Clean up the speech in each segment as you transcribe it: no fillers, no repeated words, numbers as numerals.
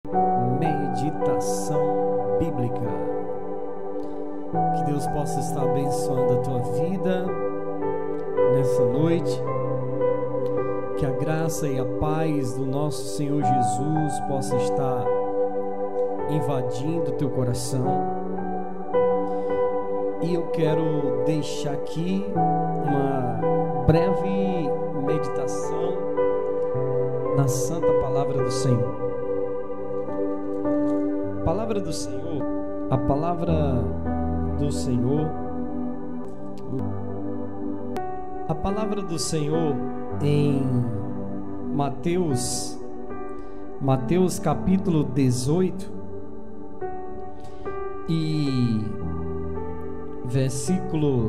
Meditação bíblica. Que Deus possa estar abençoando a tua vida nessa noite. Que a graça e a paz do nosso Senhor Jesus possa estar invadindo o teu coração. E eu quero deixar aqui uma breve meditação na santa palavra do Senhor. A palavra do Senhor, a palavra do Senhor, a palavra do Senhor em Mateus capítulo 18 e versículo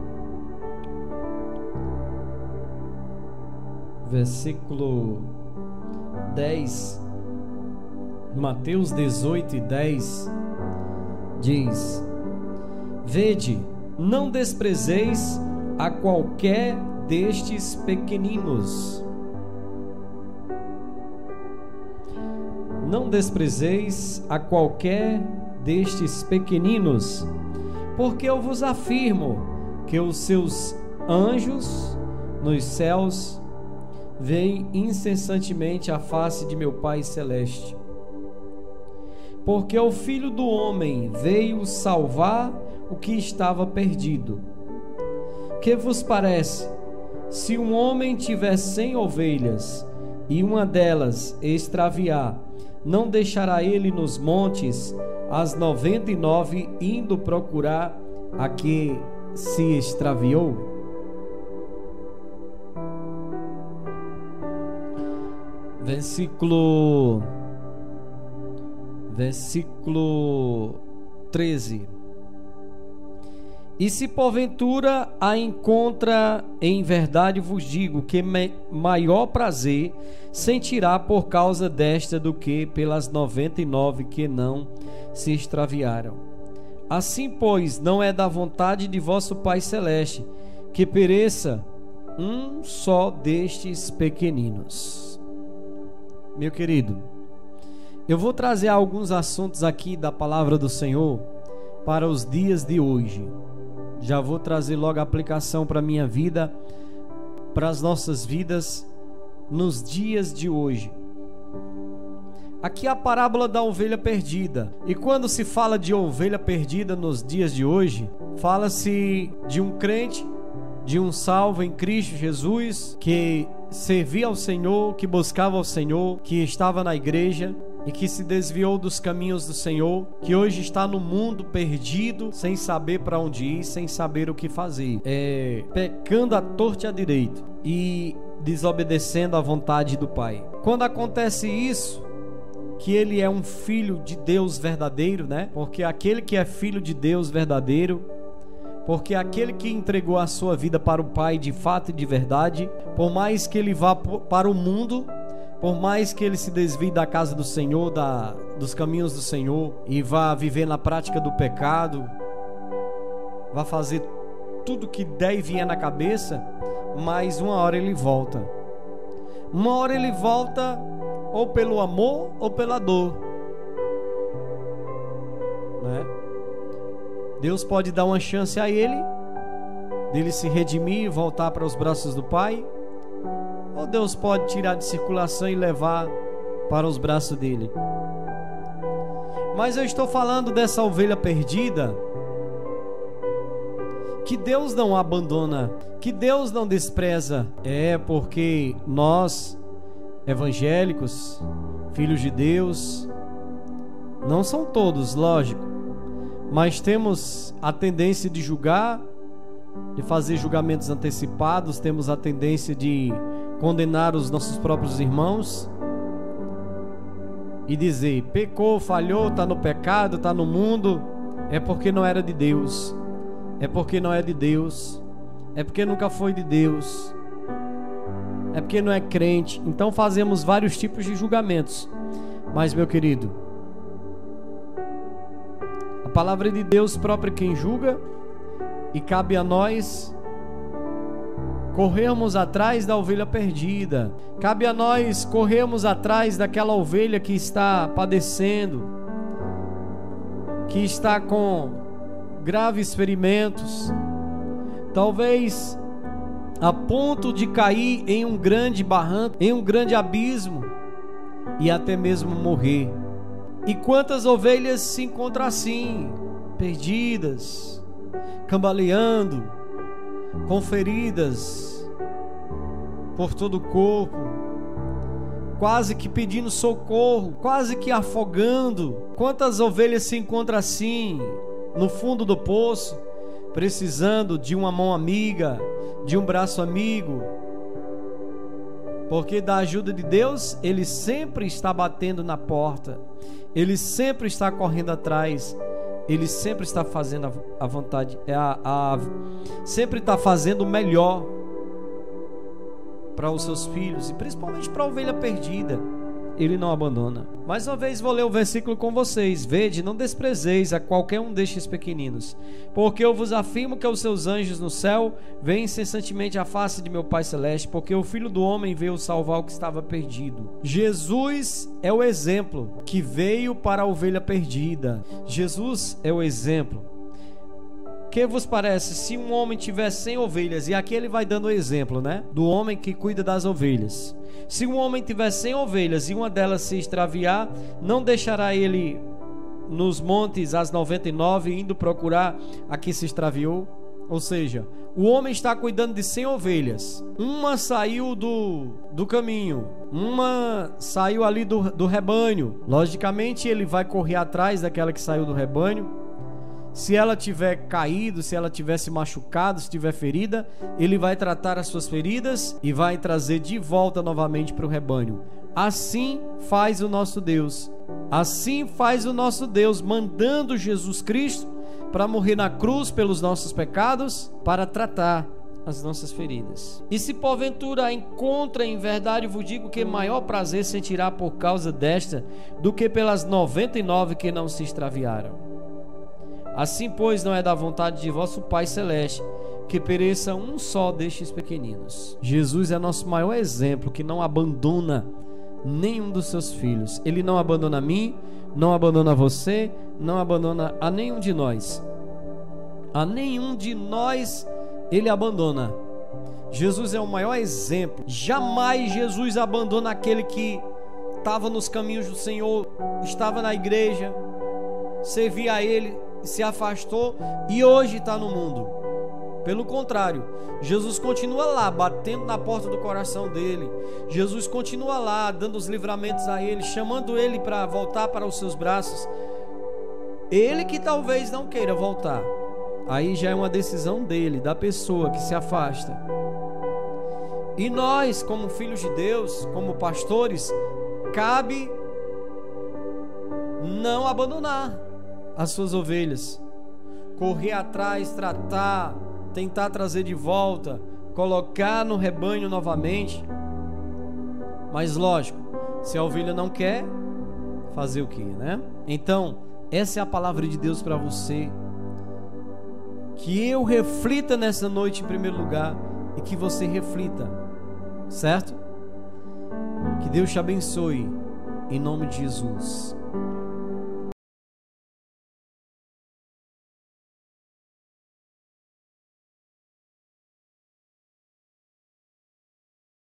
10, Mateus 18 e 10 diz: Vede, não desprezeis a qualquer destes pequeninos. Não desprezeis a qualquer destes pequeninos, porque eu vos afirmo que os seus anjos nos céus veem incessantemente a face de meu Pai Celeste. Porque o Filho do Homem veio salvar o que estava perdido. Que vos parece? Se um homem tiver 100 ovelhas e uma delas extraviar, não deixará ele nos montes as 99 indo procurar a que se extraviou? Versículo 13. E se porventura a encontra, em verdade vos digo que maior prazer sentirá por causa desta do que pelas 99 que não se extraviaram. Assim, pois, não é da vontade de vosso Pai Celeste que pereça um só destes pequeninos. Meu querido, eu vou trazer alguns assuntos aqui da palavra do Senhor para os dias de hoje. Já vou trazer logo a aplicação para a minha vida, para as nossas vidas nos dias de hoje. Aqui é a parábola da ovelha perdida. E quando se fala de ovelha perdida nos dias de hoje, fala-se de um crente, de um salvo em Cristo Jesus, que servia ao Senhor, que buscava ao Senhor, que estava na igreja e que se desviou dos caminhos do Senhor, que hoje está no mundo perdido, sem saber para onde ir, sem saber o que fazer, pecando à torta e à direita e desobedecendo à vontade do Pai. Quando acontece isso, que ele é um filho de Deus verdadeiro, né? Porque aquele que é filho de Deus verdadeiro, porque aquele que entregou a sua vida para o Pai de fato e de verdade, por mais que ele vá para o mundo, por mais que ele se desvie da casa do Senhor, dos caminhos do Senhor, e vá viver na prática do pecado, vá fazer tudo que der e vier na cabeça, mas uma hora ele volta. Uma hora ele volta ou pelo amor ou pela dor, né? Deus pode dar uma chance a ele, dele se redimir e voltar para os braços do Pai, ou Deus pode tirar de circulação e levar para os braços dele. Mas eu estou falando dessa ovelha perdida, que Deus não abandona, que Deus não despreza. Porque nós, evangélicos, filhos de Deus, não são todos, lógico, mas temos a tendência de julgar, de fazer julgamentos antecipados, temos a tendência de condenar os nossos próprios irmãos e dizer: pecou, falhou, está no pecado, está no mundo, é porque não era de Deus, é porque não é de Deus, é porque nunca foi de Deus, é porque não é crente. Então fazemos vários tipos de julgamentos. Mas, meu querido, a palavra de Deus própria quem julga, e cabe a nós corrermos atrás da ovelha perdida. Cabe a nós corrermos atrás daquela ovelha que está padecendo, que está com graves ferimentos, talvez a ponto de cair em um grande barranco, em um grande abismo e até mesmo morrer. E quantas ovelhas se encontram assim, perdidas, cambaleando, com feridas por todo o corpo, quase que pedindo socorro, quase que afogando. Quantas ovelhas se encontram assim, no fundo do poço, precisando de uma mão amiga, de um braço amigo, porque da ajuda de Deus, Ele sempre está batendo na porta, Ele sempre está correndo atrás, Ele sempre está fazendo a vontade, sempre está fazendo o melhor para os seus filhos, e principalmente para a ovelha perdida. Ele não abandona. Mais uma vez vou ler o versículo com vocês. Vede, não desprezeis a qualquer um destes pequeninos, porque eu vos afirmo que os seus anjos no céu veem incessantemente a face de meu Pai Celeste, porque o Filho do Homem veio salvar o que estava perdido. Jesus é o exemplo que veio para a ovelha perdida. Jesus é o exemplo. Que vos parece, se um homem tiver 100 ovelhas, e aqui ele vai dando o exemplo, né, do homem que cuida das ovelhas. Se um homem tiver 100 ovelhas e uma delas se extraviar, não deixará ele nos montes as 99 indo procurar a que se extraviou? Ou seja, o homem está cuidando de 100 ovelhas, uma saiu do caminho, uma saiu ali do rebanho. Logicamente ele vai correr atrás daquela que saiu do rebanho. Se ela tiver caído, se ela tiver se machucado, se tiver ferida, ele vai tratar as suas feridas e vai trazer de volta novamente para o rebanho. Assim faz o nosso Deus. Assim faz o nosso Deus, mandando Jesus Cristo para morrer na cruz pelos nossos pecados, para tratar as nossas feridas. E se porventura encontra, em verdade vos digo que maior prazer sentirá por causa desta do que pelas 99 que não se extraviaram. Assim, pois, não é da vontade de vosso Pai Celeste que pereça um só destes pequeninos. Jesus é nosso maior exemplo, que não abandona nenhum dos seus filhos. Ele não abandona a mim, não abandona você, não abandona a nenhum de nós. A nenhum de nós Ele abandona. Jesus é o maior exemplo. Jamais Jesus abandona aquele que estava nos caminhos do Senhor, estava na igreja, servia a Ele, se afastou e hoje está no mundo. Pelo contrário, Jesus continua lá, batendo na porta do coração dele. Jesus continua lá, dando os livramentos a ele, chamando ele para voltar para os seus braços. Ele que talvez não queira voltar, aí já é uma decisão dele, da pessoa que se afasta. E nós, como filhos de Deus, como pastores, cabe não abandonar as suas ovelhas, correr atrás, tratar, tentar trazer de volta, colocar no rebanho novamente. Mas lógico, se a ovelha não quer, fazer o que, né? Então, essa é a palavra de Deus para você. Que eu reflita nessa noite em primeiro lugar, e que você reflita, certo? Que Deus te abençoe, em nome de Jesus.